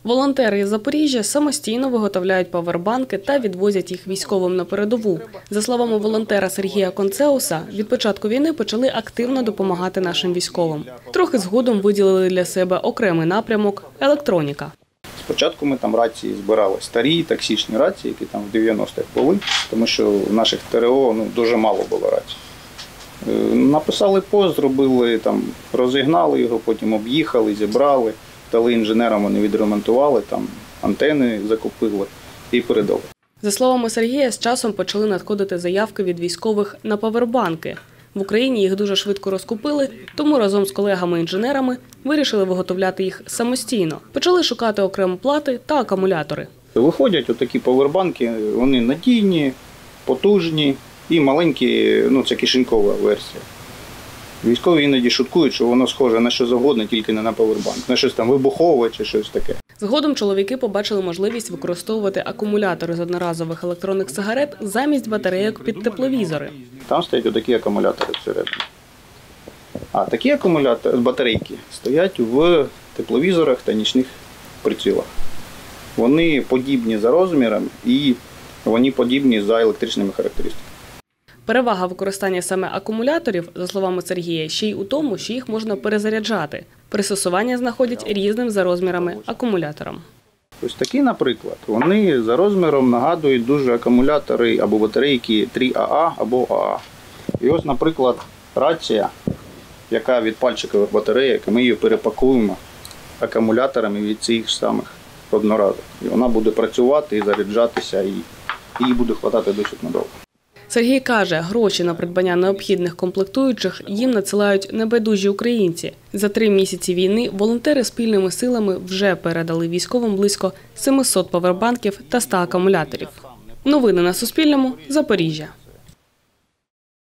Волонтери із Запоріжжя самостійно виготовляють павербанки та відвозять їх військовим на передову. За словами волонтера Сергія Концеуса, від початку війни почали активно допомагати нашим військовим. Трохи згодом виділили для себе окремий напрямок – електроніка. Спочатку ми там рації збирали, старі токсичні рації, які там в 90-х були, тому що в наших ТРО дуже мало було рацій. Написали пост, зробили, розігнали його, потім об'їхали, зібрали, дали інженерам, вони відремонтували, антени закупили і передали. За словами Сергія, з часом почали надходити заявки від військових на павербанки. В Україні їх дуже швидко розкупили, тому разом з колегами-інженерами вирішили виготовляти їх самостійно. Почали шукати окремо плати та акумулятори. Виходять отакі павербанки, вони надійні, потужні і маленькі, це кишенькова версія. Військові іноді шуткують, що воно схоже на що завгодно, тільки не на павербанк, на щось вибухове чи щось таке. Згодом чоловіки побачили можливість використовувати акумулятори з одноразових електронних сигарет замість батарейок під тепловізори. Там стоять отакі акумулятори всередині. А такі акумулятори, батарейки, стоять в тепловізорах та нічних прицілах. Вони подібні за розмірами і вони подібні за електричними характеристиками. Перевага використання саме акумуляторів, за словами Сергія, ще й у тому, що їх можна перезаряджати. Пристосування знаходять різним за розмірами акумулятором. Ось такі, наприклад, вони за розміром нагадують дуже акумулятори або батарейки 3АА або АА. І ось, наприклад, рація, яка від пальчикових батарейок, ми її перепакуємо акумуляторами від цих самих одноразових. І вона буде працювати і заряджатися, і їй буде вистачати досить надовго. Сергій каже, гроші на придбання необхідних комплектуючих їм надсилають небайдужі українці. За 3 місяці війни волонтери спільними силами вже передали військовим близько 700 павербанків та 100 акумуляторів. Новини на Суспільному. Запоріжжя.